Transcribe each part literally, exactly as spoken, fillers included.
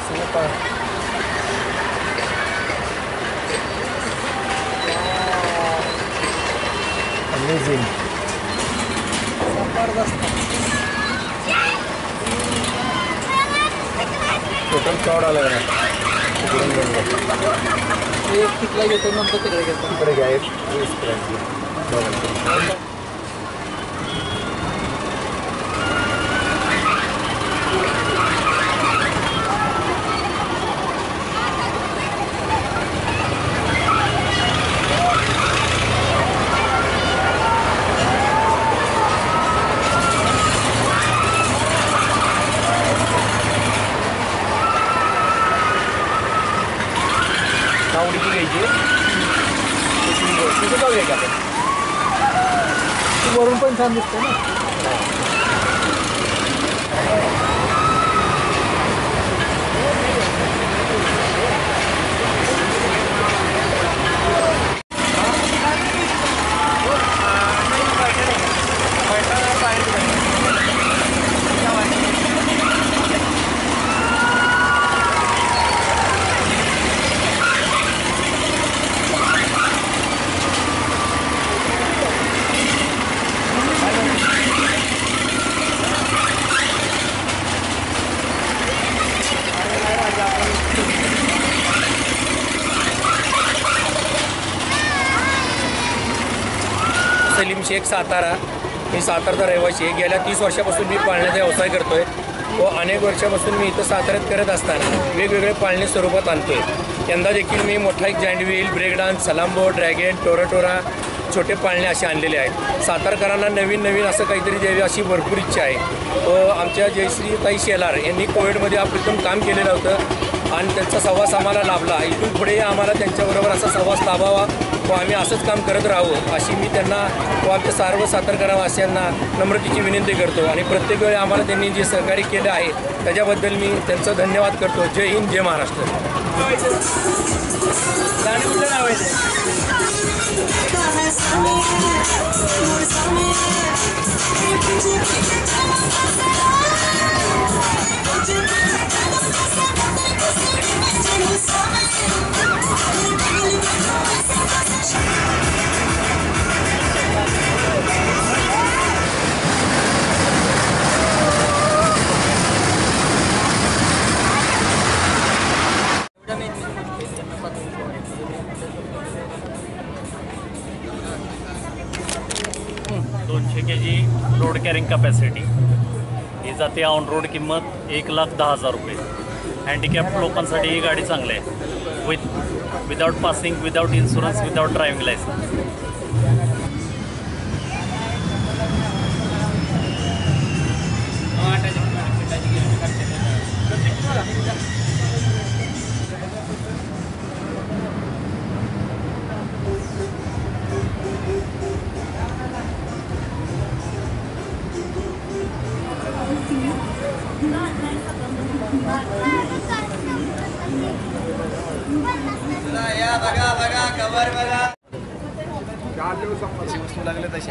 super. Amazing. Total crowd आला आहे. एक तिकडे घेतो नंतर तिकडे घेतो तिकडे घ्या एक उडीची घ्यायची तिथं जाऊया की आपण वरून पण छान दिसतं ना. सलीम शेख सातारा. मी सातारचा रहिवासी आहे. गेल्या तीस वर्षापासून मी पाळण्याचा व्यवसाय करतो आहे व अनेक वर्षापासून मी इथं साताऱ्यात करत असताना वेगवेगळे पाळणे स्वरूपात आणतो आहे. यंदा देखील मी मोठा एक जाईंट व्हील, ब्रेक डान्स, सलामबो, ड्रॅगन, टोराटोरा, छोटे पाळणे असे आणलेले आहेत. सातारकरांना नवीन नवीन असं काहीतरी द्यावे अशी भरपूर इच्छा आहे. व आमच्या जयश्रीताई शेलार यांनी कोविडमध्ये अप्रतिम काम केलेलं होतं आणि त्यांचा सहवास आम्हाला लाभला. इथून पुढे आम्हाला त्यांच्याबरोबर असा सहवास लाभावा व आम्ही असंच काम करत राहू अशी मी त्यांना व आमच्या सर्व सातारकरवासियांना नम्रतेची विनंती करतो. आणि प्रत्येक वेळी आम्हाला त्यांनी जे सहकार्य केलं आहे त्याच्याबद्दल मी त्यांचं धन्यवाद करतो. जय हिंद, जय महाराष्ट्र. दोनशे K G road carrying capacity ही जाते ऑन रोड किंमत एक लाख दहा हजार रुपये. हँडिकॅप लोकांसाठी ही गाडी चांगली आहे. With without passing, without insurance, without driving licence. बघा बघा कवर बघा वस्तू लागले तसे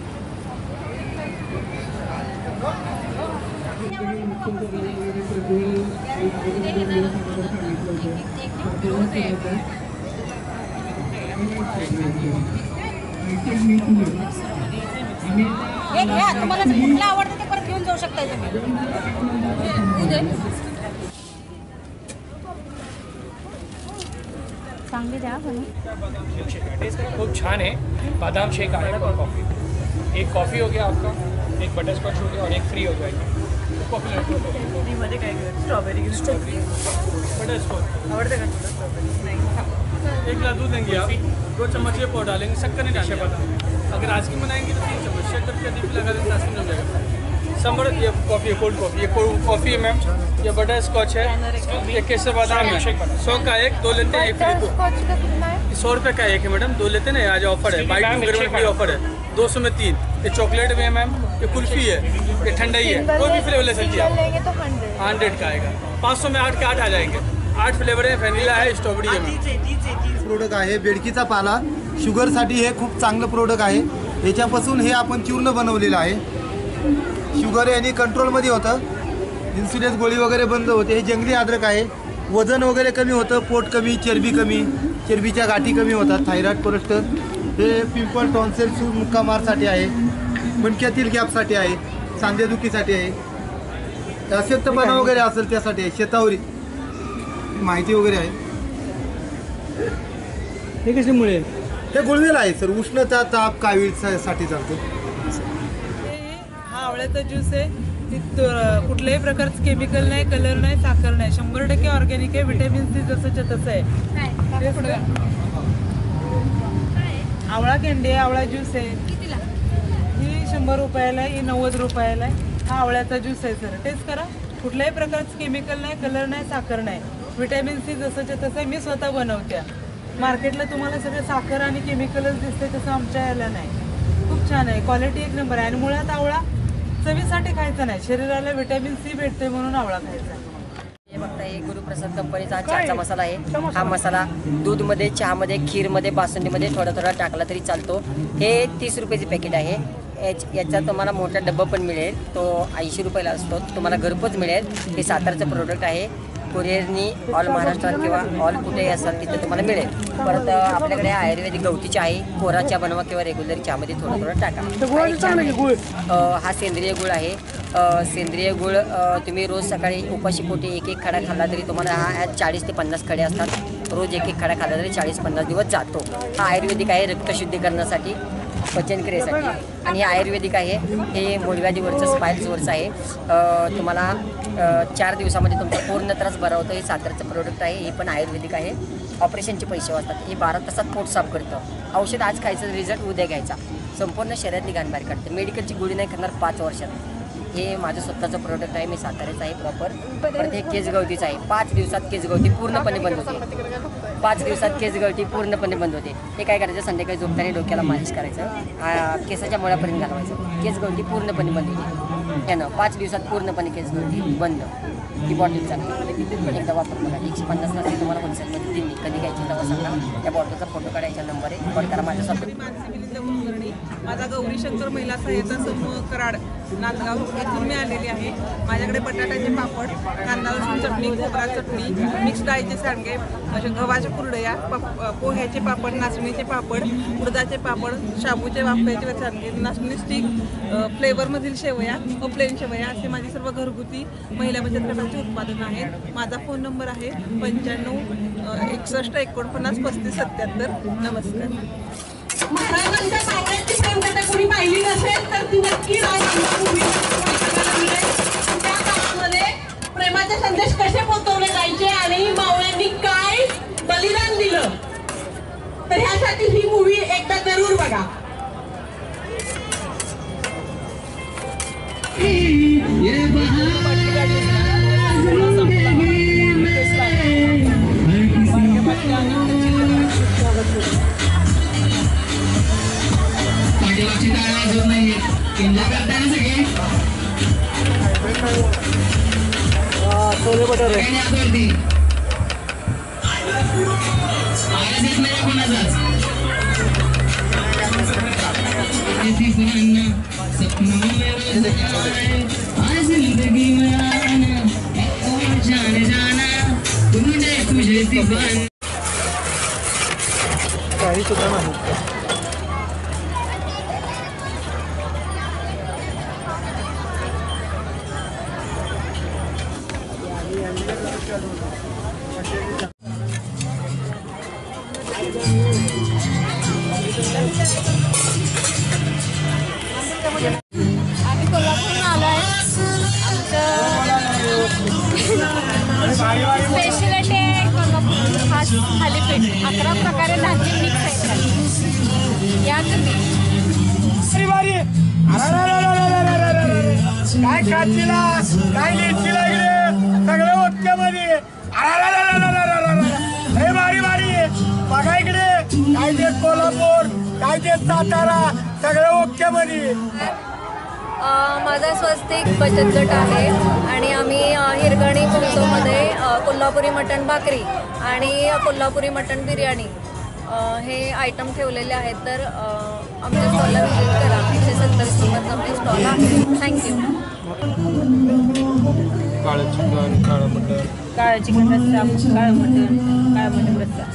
हे घ्या. तुम्हाला कुठला आवडतं ते परत घेऊन जाऊ शकताय तुम्ही. चांगली द्या. टेस्ट खूप छान है. बादाम शेक आहे और कॉफ़ी. एक कॉफ़ी हो गया आपका, एक बटर स्कॉच हो गया और एक फ्री हो जाएगी. कॉफ़ी मध्ये काय स्ट्रॉबेरी स्ट्रॉबेरी बटर स्कॉच आवडते का स्ट्रॉबेरी? नाही. एक गिलास दूध लेंगे आप, दो चम्मच ये पाउडर डालेंगे, शक्कर नहीं डालेंगे. अगर आइसक्रीम बनाएंगे तो तीन चम्मच, शक्कर का दीप लगा देंगे, आइसक्रीम जम जाएगा. समर ये कॉफ़ी है, कोल्ड कॉफ़ी. ये कॉफ़ी है मैम, ये बटर स्कॉच है, ये केसर बादाम है. सौ का एक, दो लेते हैं एक फ्री. सौ रुपये का एक है मैडम, दो लेते हैं ना. आज ऑफर है, बाइक फ्री ऑफर है. दो सौ में तीन. ये चॉकलेट में है मैम, ये कुल्फ़ी है, ये ठंडाई है. कोई भी फ्लेवर ले सकती है आप. हंड्रेड का आएगा. पाँच सौ में आठ के आठ आ जाएंगे. आठ फ्लेवर है, व्हॅनिला है, स्ट्रॉबेरी है. प्रोडक्ट आहे बेडकीचा पाला. शुगरसाठी हे खूप चांगलं प्रोडक्ट आहे. याच्यापासून हे आपण चूर्ण बनवलेलं आहे. शुगर यांनी कंट्रोलमध्ये होतं. इन्सुलिन गोळी वगैरे बंद होते. हे जंगली अद्रक आहे. वजन वगैरे कमी होतं, पोट कमी, चरबी कमी, चरबीच्या गाठी कमी होतात. थायरॉइड, कोलेस्ट्रॉल, हे पिंपल, टॉन्सिल, सूज, मुक्कामारसाठी आहे, मणक्यातील गॅपसाठी आहे, सांधेदुखीसाठी आहे, अशक्तपणा वगैरे असेल त्यासाठी आहे, शेतावरी माहिती वगैरे आहे. हे कशामुळे? हे गुळवेल आहे सर, उष्णता, ताप, कावीळ साठी चालतं. हा आवळ्याचा ज्यूस आहे. ती त- कुठल्याही प्रकारचं केमिकल नाही, कलर नाही, साखर नाही, शंभर टक्के ऑर्गॅनिक आहे. व्हिटॅमिन सी जसंच्या तसं आहे. तेच का? आवळा कॅन्डी आहे, आवळा ज्यूस आहे. कितीला? ही शंभर रुपयाला आहे, ही नव्वद रुपयाला आहे. हा आवळ्याचा ज्यूस आहे सर. टेस्ट करा. कुठल्याही प्रकारचं केमिकल नाही, कलर नाही, साखर नाही. व्हिटॅमिन सी जसंच्या तसं आहे. मी स्वतः बनवते. मार्केटला तुम्हाला सगळं साखर आणि केमिकलच दिसते, तसं आमच्या याला नाही. खूप छान आहे, क्वालिटी एक नंबर आहे. आणि मुळात आवळा चवीसाठी खायचा नाही, शरीराला व्हिटॅमिन सी भेटते म्हणून आवळा खायचा. हे बघता हे गुरुप्रसाद कंपनीचा चहाचा मसाला आहे. हा मसाला दूधमध्ये, चहामध्ये, खीरमध्ये, बासुंदीमध्ये थोडा थोडा टाकला तरी चालतो. हे तीस रुपयाची पॅकेट आहे. याच याचा तुम्हाला मोठा डब्बा पण मिळेल, तो ऐंशी रुपयाला असतो. तुम्हाला घरपोच मिळेल. हे सातारचं प्रोडक्ट आहे. कुरिअरनी ऑल महाराष्ट्रात किंवा ऑल कुठेही असाल तिथे तुम्हाला मिळेल. परत आपल्याकडे आयुर्वेदिक गवती चहा आहे. कोरा चहा बनवा किंवा रेग्युलर चहामध्ये थोडं थोडं टाका. अ, हा सेंद्रिय गुळ आहे. अ, सेंद्रिय गुळ अ, तुम्ही रोज सकाळी उपाशी पोटी एक एक खडा खाल्ला तरी तुम्हाला हा ह्यात चाळीस ते पन्नास खडे असतात. रोज एक एक खडा खाल्ला तरी चाळीस पन्नास दिवस जातो. हा आयुर्वेदिक आहे, रक्तशुद्धीकरणासाठी, पचनक्रियेसाठी. आणि हे आयुर्वेदिक आहे. हे मूळव्याधीवरचं, स्पाईल्सवरचं आहे. अ, तुम्हाला अ, चार दिवसामध्ये तुमचा पूर्ण त्रास बरा होतो. हे सातारचं प्रोडक्ट आहे. हे पण आयुर्वेदिक आहे. ऑपरेशनचे पैसे वाचतात. हे बारा तासात पोट साफ करतं. औषध आज खायचं, रिझल्ट उद्या घ्यायचा. संपूर्ण शरीरातली घाण बाहेर काढतं. मेडिकलची गोळी नाही करणार पाच वर्षात. हे माझं स्वतःचं प्रोडक्ट आहे. मी साताऱ्याचं आहे प्रॉपर. परत हे केस गवतीचं आहे. पाच दिवसात केस गवती पूर्णपणे बंद होते. पाच दिवसात केस गवती पूर्णपणे बंद होते. हे काय करायचं, संध्याकाळी झोपताना डोक्याला मालिश करायचं, केसाच्या मुळापर्यंत घालवायचं. केस गवती पूर्णपणे बंद होते. त्यानं पाच दिवसात पूर्णपणे केस गवती बंद. ही बॉटल चांगली, एकदा वापर बघा. एकशे पन्नास तास तुम्हाला होलसेलमध्ये दिली. कधी घ्यायची तेव्हा सांगा. त्या बॉटलचा फोटो काढायचा नंबर आहे, कॉल करा माझ्यासोबत. माझा गौरी शंकर महिला सहाय्यता समूह कराड नांदगाव येथून मी आलेली आहे. माझ्याकडे बटाट्याचे पापड, कांदा लसूण चटणी, खोबरा चटणी, मिक्स डाळीचे सांडगे, असे गव्हाच्या कुरडया, पोह्याचे पापड, नाचणीचे पापड, उडदाचे पापड, शाबूचे वाफायचे सांडगे, नाचणी स्टिक, फ्लेवरमधील शेवया व प्लेन शेवया असे माझे सर्व घरगुती महिला बचत गटाचे उत्पादन आहेत. माझा फोन नंबर आहे पंच्याण्णव एकसष्ट एकोणपन्नास पस्तीस सत्याहत्तर. नमस्कार. महाराजांच्या सावळ्याची प्रेमकथा कोणी पाहिली नसेल तर ती नक्की त्या काळामध्ये प्रेमाचे संदेश कसे पोहोचवले जायचे आणि मावळ्यांनी काय बलिदान दिलं, तर ह्यासाठी ही मूवी एकदा जरूर बघा. छोले भटुरे काही सुद्धा नाही. आम्ही कोल्हापूरहून आलो आहे. आमचं स्पेशलिटी आहे कोल्हापूर खास थालीपीठ. अकरा प्रकारे धान्य मिक्स आहेत. या तुम्ही काय खातीला काय नेतीला इकडे सगळं ओक्यामध्ये हे भारी भारी बघा इकडे. काय ते कोल्हापूर, काय ते सातारा, सगळं ओक्यामध्ये. माझा स्वस्तिक बचत गट आहे आणि आम्ही हिरगणी कुलसोमध्ये कोल्हापुरी मटण भाकरी आणि कोल्हापुरी मटण बिर्याणी हे आयटम ठेवलेले आहेत. तर आमच्या स्टॉलला व्हिजिट करा. एकशे सत्तावीस रुपयाचा आमचे स्टॉल आहे. थँक्यू. काळं चिकन, काळं मटण, काळा चिकन रस्सा, काळं मटण, काळा मटण रस्सा.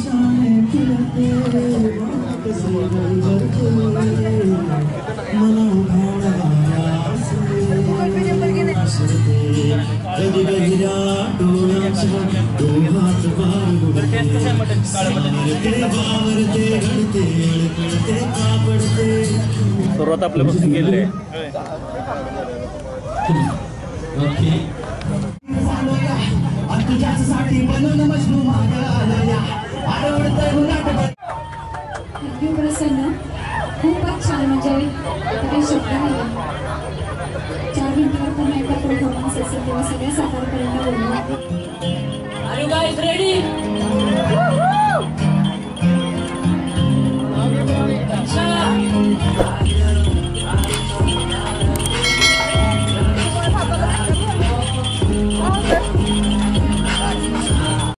सुरुवात आपल्यापासून केलेली आहे. प्रसन्न खूपच छान, म्हणजे काही शब्द नाही. चार मिनिटावर पण एका परफॉर्मन्स असेल तेव्हा सगळ्या सातारकरांना बोलणार. Are you guys ready?